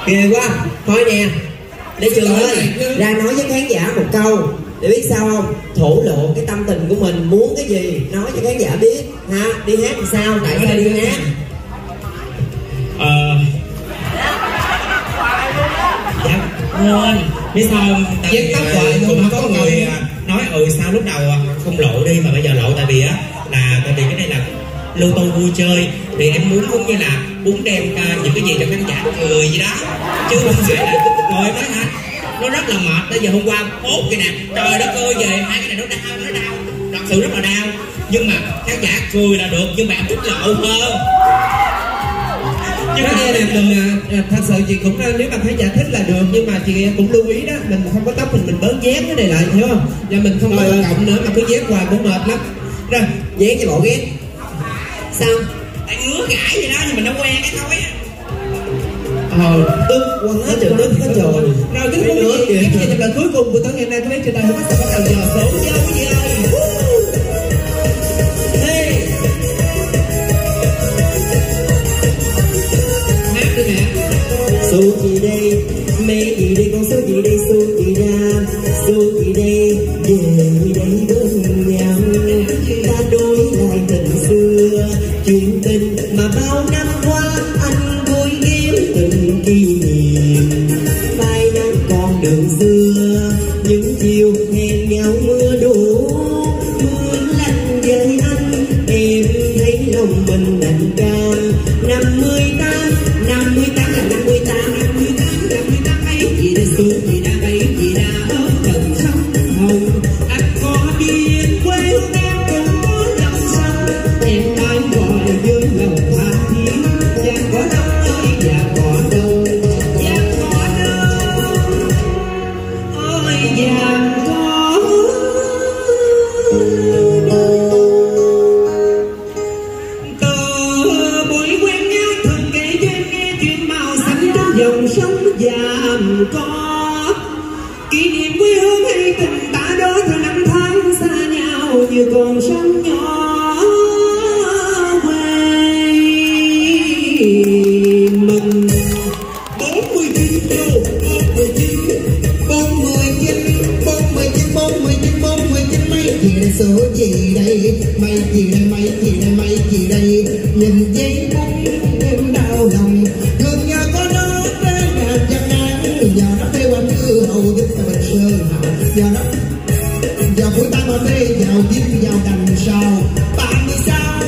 Ghê quá. Thôi nè, để Trường ơi ra nói với khán giả một câu để biết sao không, thổ lộ cái tâm tình của mình, muốn cái gì nói cho khán giả biết ha. Đi hát thì sao, tại sao đi hát? Dạ quên, biết sao không? Tại cũng có người nói sao lúc đầu không lộ đi mà bây giờ lộ, tại vì cái này là lưu tô vui chơi thì em muốn cũng như là muốn đem những cái gì cho khán giả cười gì đó, chứ không phải là ngồi nói hả, nó rất là mệt. Tới giờ hôm qua hốt cái nè, trời đất ơi, về hai cái này nó đau, thật sự rất là đau, nhưng mà khán giả cười là được, nhưng mà em thích lộ hơn. Nhưng mà nè, mình thật sự chị cũng nếu mà khán giả thích là được, nhưng mà chị cũng lưu ý đó, mình không có tóc mình bớt dán cái này lại, hiểu không? Và mình không có cộng nữa mà cứ dán hoài cũng mệt lắm. Rồi dán cho bộ ghét sao? Tại ngứa gãi vậy đó, nhưng mà nó quen cái thôi á. Tức quăng hết trời, tức hết trời. Rồi kính thưa quý vị, cái này là lần cuối cùng của tối ngày hôm nay, có lẽ trên đây không có bắt đầu giờ số với quý vị ơi. Hát đi mẹ. Số gì đây, mẹ gì đây, con số gì đây, số gì ra, số gì đây, về đây bên nhau, ta đối lại tình xưa, chuyện tình mà bao năm qua anh vui kiếm tình kỷ niệm, phai nắng con đường xưa, những chiều hẹn nhau mưa đổ, mưa lạnh với anh, em thấy lòng mình đành cam. 58 ấy gì đã xuống gì đã bay gì đã ở gần sông hồng, anh có biết quê hương em cũng có dòng sông, em nói gọi với lòng tha thiết, chẳng có đâu ơi và có đâu, chẳng có đâu ơi và có từ buổi quen nhau thường kể cho em nghe chuyện màu xanh trên dòng sông vàm có, kỷ niệm quê hương hay tình ta đó theo năm tháng xa nhau như con sông nhỏ quê mình. 49 vô 49 mấy gì đây, số gì đây, mấy gì đây, nhìn giấy bút em đau lòng, thương nhớ có nó đến ngàn trăm năm, giờ nó theo anh cứ hầu giúp cho mình sơn hào, giờ buổi ta mà phê vào tiếp vào đằng sau 36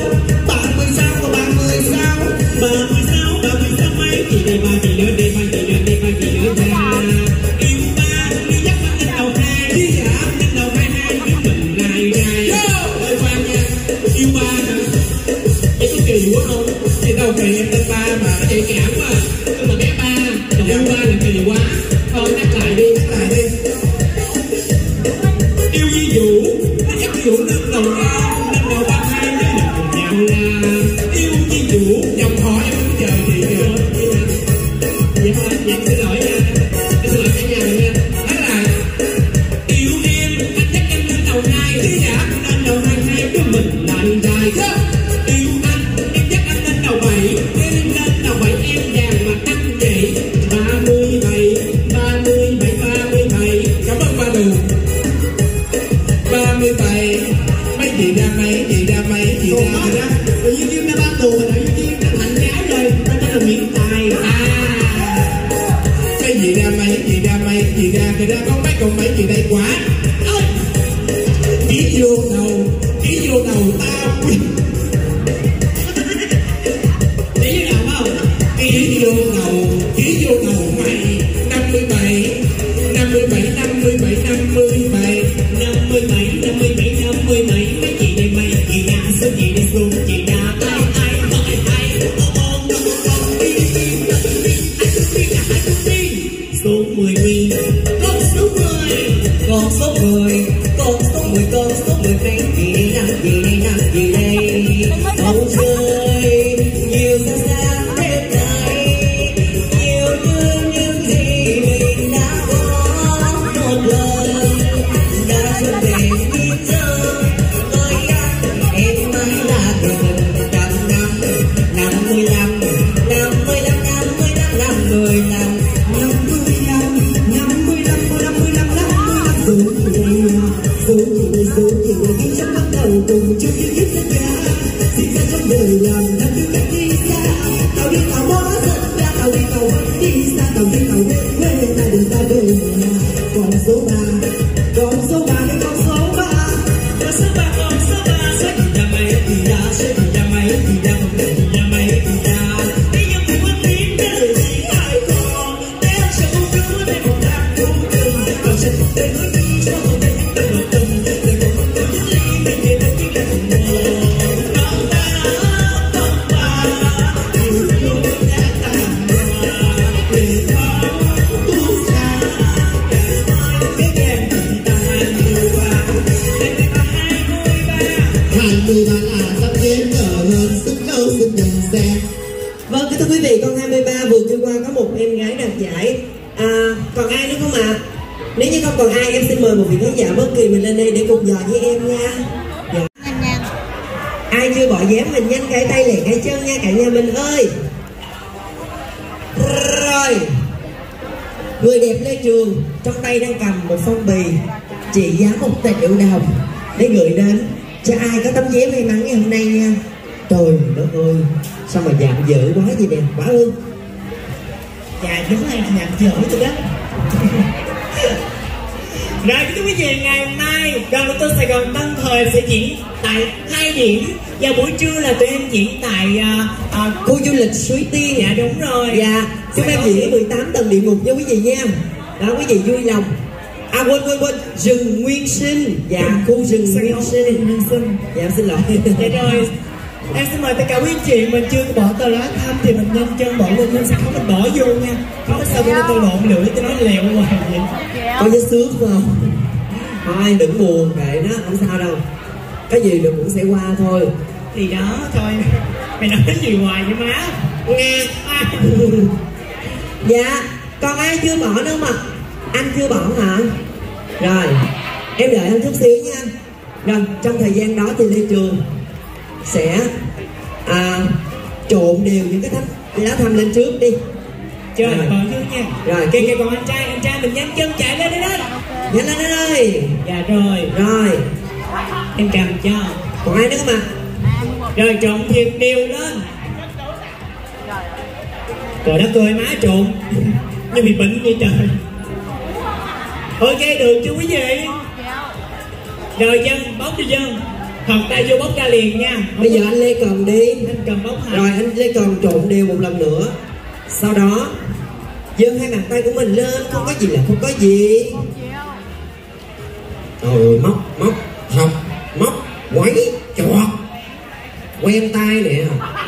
mấy gì đây, ba gì nữa đi, ra yêu ba đi dắt mắt lên đầu hai, đi giảm lên đầu hai biết mình rai ơi ba nha, yêu ba hả? Vậy có kỳ quá không? Thì đâu kỳ em tên ba mà nó nhạy cảm quá, nhưng mà bé ba còn yêu ba là kỳ quá. Thôi nhắc lại đi. Yêu ví dụ nó ví dụ lên đầu ba hai với mình cùng nhau là yêu ví dụ dòng họ em không chờ gì nữa. Vậy thôi, vậy xin lỗi nha, xin lỗi cả nhà nha. Nói lại yêu em, anh dắt em lên đầu hai, đi giảm lên đầu hai với mình lại dài đó. Yêu anh, em dắt anh lên đầu bảy, em lên đầu bảy em vàng mà anh vậy. 37 cảm ơn ba đường. 37 mấy gì ra đó, tự nhiên nó ba tù rồi, tự nhiên nó thành gái rồi, nó tên là Nguyễn Tài. Cái gì ra cái đó con mấy chị đây quá. Ký vô đầu tao. Ký vô đầu không? Ký vô đầu mày. 57 mấy chị đây mày chị ra, số gì đây xuống chị ra, ai số 10 con số 10 mấy gì đây bầu trời nhiều xa đêm nay, nhiều như những gì mình đã có một lần, đã trở về như thơ tôi em mãi là người mình 100 năm, 55 năm ạ. Nếu như không còn ai, em xin mời một vị khán giả bất kỳ mình lên đây để cùng dò với em nha. Dạ. Ai chưa bỏ dép mình nhanh cái tay lẹ cái chân nha cả nhà mình ơi. Rồi, người đẹp Lê Trường trong tay đang cầm một phong bì trị giá 1 triệu đồng để gửi đến cho ai có tấm vé may mắn ngày hôm nay nha. Trời đất ơi, sao mà dạng dở quá vậy nè, quá ư. Dạ đúng là dạng dở tôi đó. Rồi quý vị, ngày hôm nay đoàn Lô Tô Sài Gòn Tân Thời sẽ diễn tại 2 điểm. Vào buổi trưa là tụi em diễn tại khu du lịch Suối Tiên. Dạ đúng rồi. Dạ, chúng em diễn 18 tầng địa ngục nha quý vị nha. Đó quý vị vui lòng. À quên, rừng Nguyên Sinh. Dạ, khu rừng Nguyên Sinh. Dạ xin lỗi. Dạ rồi, em xin mời tất cả quý anh chị mình chưa bỏ tờ lá thăm thì mình nhanh chân bỏ lên, mình sẽ không mình bỏ vô nha. Không có sao tôi lộn lưỡi tôi nói lèo hoài vậy. Có giấy xước không? Thôi đừng buồn, kệ nó, không sao đâu. Cái gì được cũng sẽ qua thôi. Thì đó thôi, mày nói cái gì hoài vậy má? Nghe. Dạ, còn ai chưa bỏ nữa mà? Anh chưa bỏ hả? Rồi, em đợi anh chút xíu nha. Rồi, trong thời gian đó thì Lê Trường sẽ trộn đều những cái lá thăm lên trước đi. Trời bỏ vô nha. Rồi, kìa còn anh trai mình nhanh chân chạy lên đây đó. nhanh lên ơi. Dạ rồi. Rồi, em cầm cho. còn ai nữa không ạ? Rồi trộn thiệt đều lên. Trời đất ơi má trộn như bị bệnh vậy trời. Ok được chưa quý vị? Rồi dân bóc đi dân. Thọc tay vô bóc ra liền nha. Bây giờ anh Lê Cần đi. Anh Cần bóc hả? Rồi anh Lê Cần trộn đều một lần nữa. Sau đó giơ hai bàn tay của mình lên, không có gì là không có gì. Rồi móc thọc móc quấy chọt quen tay nè.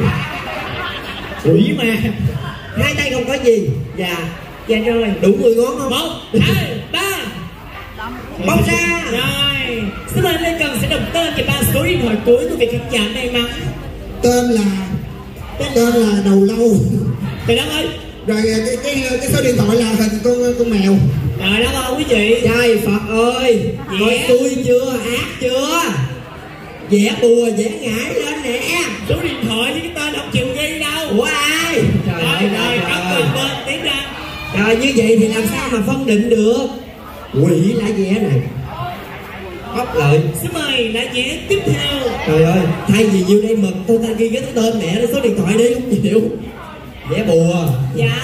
Quỷ mà. Hai tay không có gì. Dạ rồi. đủ 10 ngón không? 1, 2, 3. Bóc ra. Rồi, xin mời Lê Cần sẽ đọc tên và 3 số điện thoại cuối của vị khán giả may mắn. Tên là Đầu Lâu. Trời đất ơi. Rồi cái số điện thoại là hình con mèo. Trời đất ơi quý vị. Trời Phật ơi, coi tôi chưa, ác chưa? Vẽ bùa vẽ ngải lên nè. Số điện thoại với cái tên không chịu ghi đâu. Của ai? Trời ơi, rồi cất lên bên tiến ra. Rồi như vậy thì làm sao mà phân định được? Quỷ lá vé này. Bóc lại. Xin mời lá vé tiếp theo. Trời ơi, thay vì nhiêu đây mực tôi ta ghi cái tên mẹ số điện thoại đi không chịu. Vẽ bùa. Dạ.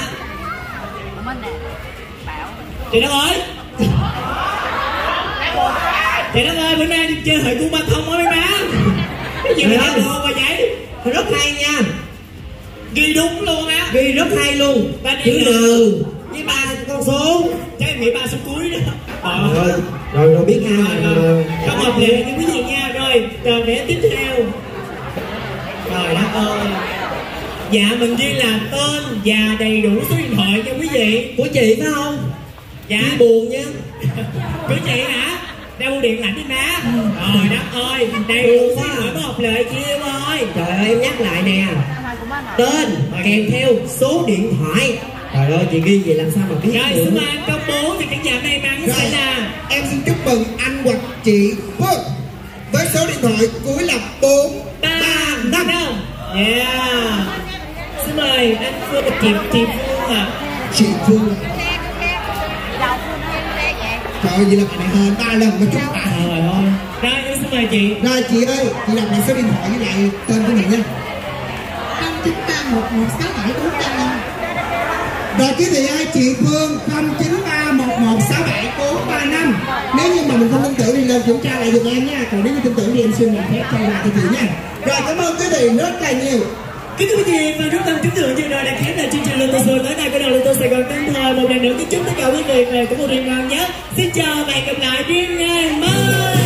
Trời đất ơi. Trời đất ơi, bữa nay đi chơi hội cung ba thông á mấy má. Cái gì mà bùa mà vậy? Rất hay nha. Ghi đúng luôn á. Ghi rất hay luôn. Chữ N với 3 con số. Chắc em nghĩ 3 số cuối đó. Rồi biết ai rồi. Không hợp lệ như quý vị nha. Rồi, tờ vé tiếp theo. Trời đất ơi. Dạ mình ghi là tên và đầy đủ số điện thoại cho quý vị. Của chị phải không? Dạ. Chị buồn nha. Của chị hả? Đeo bưu điện lạnh đi má. Trời đất ơi, đầy đủ số điện thoại có hợp lệ chị yêu ơi. Trời ơi em nhắc lại nè. Tên kèm theo số điện thoại. Trời ơi chị ghi vậy làm sao mà biết. Rồi xin mời anh công bố thì khán giả may mắn sẽ là. Em xin chúc mừng anh hoặc chị Phương với số điện thoại cuối là 435. Yeah. Xin mời anh Phương và chị Phương ạ. Chị Phương. Trời ơi, vậy là bạn này hơn 3 lần mà chúng ta. Trời ơi. Rồi em xin mời chị. Rồi chị ơi, chị đọc lại số điện thoại với lại tên của mình nha. 0931167435. Rồi quý vị ơi, chị Phương 0931167435. Nếu như mà mình không tin tưởng thì lên kiểm tra lại giùm em nha. Còn nếu như tin tưởng thì em xin làm phép cho ra cho chị nha. Rồi cảm ơn quý vị rất là nhiều. Kính thưa quý vị và rất tâm kính thưa chương trình đã khép lại chương trình Lô Tô Show tối nay của đoàn Lô Tô Sài Gòn Tân Thời. Một lần nữa kính chúc tất cả quý vị có một đêm ngon nhất. Xin chào và hẹn gặp lại riêng ngày mai.